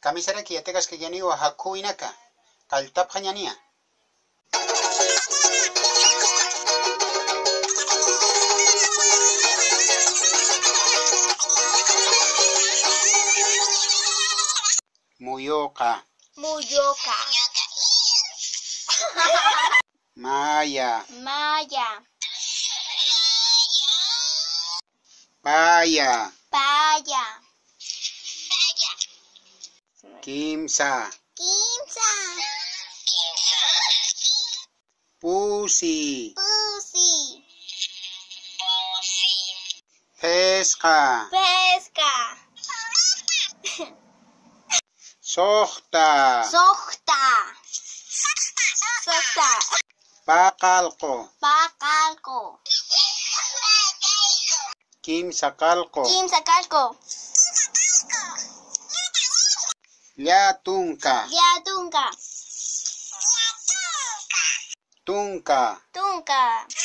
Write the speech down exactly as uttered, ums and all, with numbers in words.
Kamisara kiyatekas que yani wa haku inaka. Kaltap hanyania. Muyoka. Muyoka. Maya. Maya. Paya. Paya. Kimsa. Kimsa. Pusi. Pusi. Pesca. Pesca. Sohta. Sohta. Sohta. Pakalko. Pakalko. Kimsakalko. Kimsakalko. Lyatunka. Yatunka. Tunka. Tunka.